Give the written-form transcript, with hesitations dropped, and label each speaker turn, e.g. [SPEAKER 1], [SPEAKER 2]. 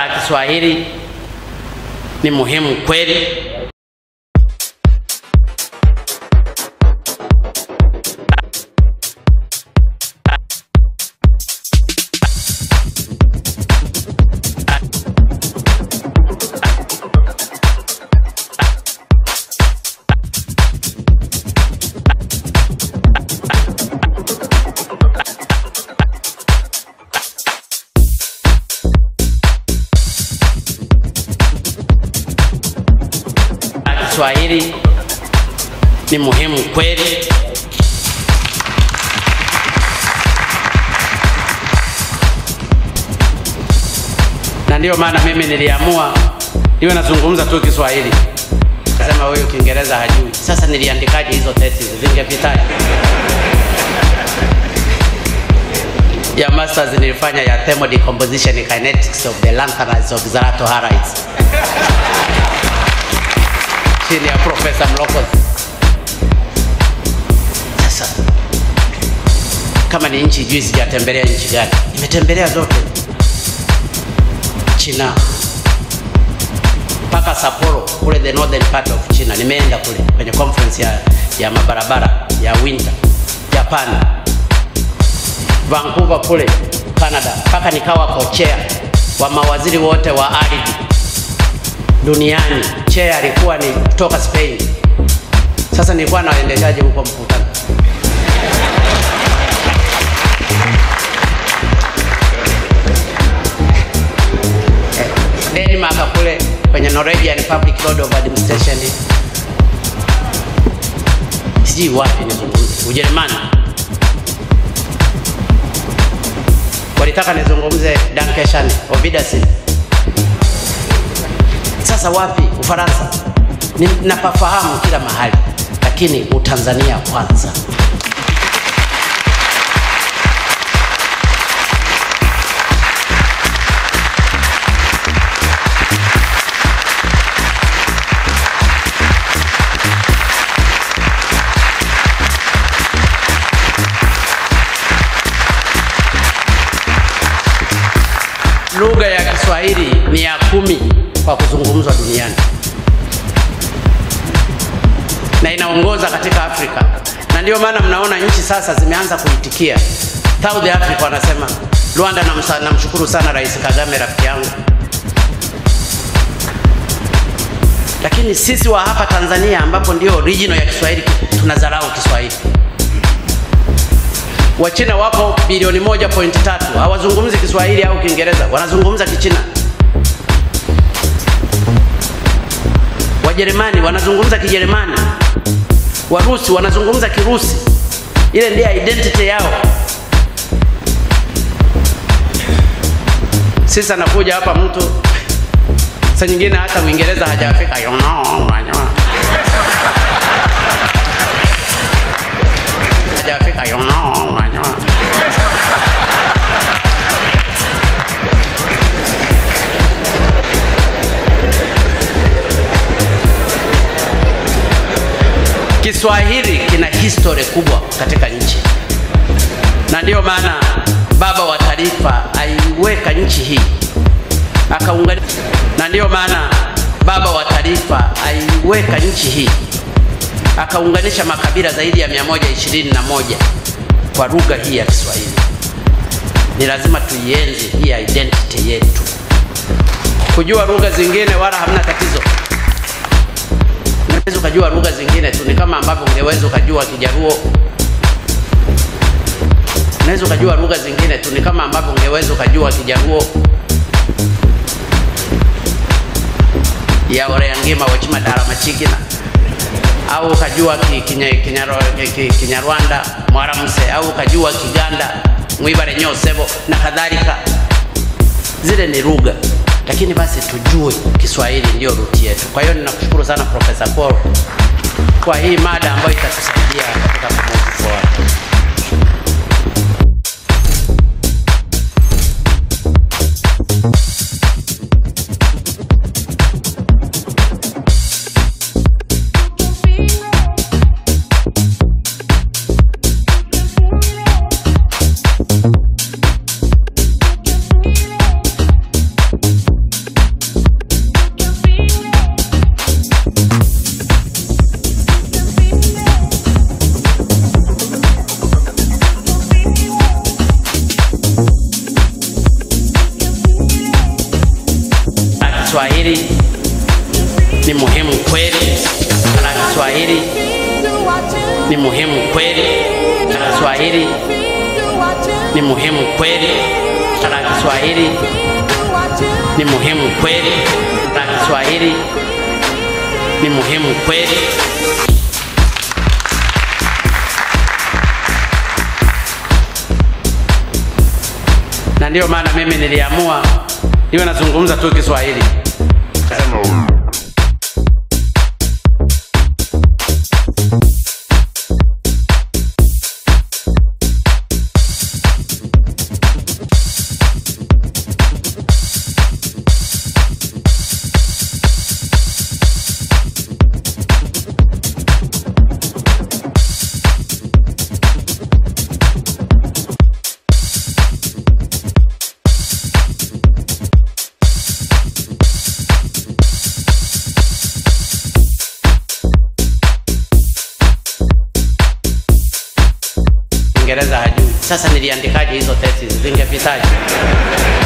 [SPEAKER 1] Kiswahili ni muhimu kweli. Kiswahili ni muhimu kweli. Na ndio maana mimi niliamua niwe nazungumza tu Kiswahili. Nasema huyu Kiingereza hajui. Sasa niliandikaje hizo thesis zingepitaje? Ya masters nilifanya ya thermodecomposition and kinetics of the lanthanides of Zalatoharides. Chini ya Professor Mlokozi. Sasa kama ni nchi juu sijatembelea nchi gani? Nimetembelea zote. China mpaka Sapporo kule the northern part of China, nimeenda kule kwenye conference ya mabarabara ya winter. Japan, Vancouver kule Canada, mpaka nikawa co-chair wa mawaziri wote wa ardhi duniani. Chair alikuwa ni kutoka Spain. Sasa nilikuwa naendeshaje huko mkutano? Denmark kule kwenye Norwegian Public Road of Administration. Sijui wapi nizungumze. Ujerumani walitaka nizungumze Dankeschön, Auf Wiedersehen. Sasa wapi? Ufaransa. Napafahamu kila mahali, lakini Utanzania kwanza. Lugha ya Kiswahili ni ya 10 kwa kuzungumzwa duniani na inaongoza katika Afrika, na ndio maana mnaona nchi sasa zimeanza kuitikia. South Africa wanasema, Rwanda namshukuru sana Rais Kagame rafiki yangu. Lakini sisi wa hapa Tanzania ambapo ndio original ya Kiswahili tunadharau Kiswahili. Wachina wapo bilioni 1.3 hawazungumzi Kiswahili au Kiingereza, wanazungumza Kichina. Wajerumani wanazungumza Kijerumani. Warusi wanazungumza Kirusi. Ile ndio identity yao. Sisi anakuja hapa mtu saa nyingine hata Uingereza hajafika, you know, hajafika, you know. Kiswahili kina historia kubwa katika nchi, na ndio maana baba wa taifa aiweka nchi hii akaunganisha, na ndio maana baba wa taifa aiweka nchi hii akaunganisha makabila zaidi ya 121 kwa lugha hii ya Kiswahili. Ni lazima tuienzi hii identity yetu. Kujua lugha zingine wala hamna tatizo. Unaweza kujua lugha zingine tu, ni kama ambavyo ungeweza kujua Kijaruo. Unaweza kujua lugha zingine tu, ni kama ambavyo ungeweza kujua Kijaruo ya Oreyangima Wachimadara Machigina, au kujua Kinyarwanda Mwaramse, au kujua Kiganda Mwibare Nyosebo na kadhalika. Zile ni lugha, lakini basi tujue Kiswahili ndio ruti yetu. Kwa hiyo ninakushukuru sana Professor Paul kwa hii mada ambayo itatusaidia katika move forward. Kiswahili ni muhimu kweli. Na Kiswahili ni muhimu kweli. Na Kiswahili ni muhimu kweli. Na Kiswahili ni muhimu kweli. Na Kiswahili ni muhimu kweli. Na ndio maana mimi niliamua niwe nazungumza tu Kiswahili. Kiingereza hajui. Sasa niliandikaje hizo thesis? Zingepitaje?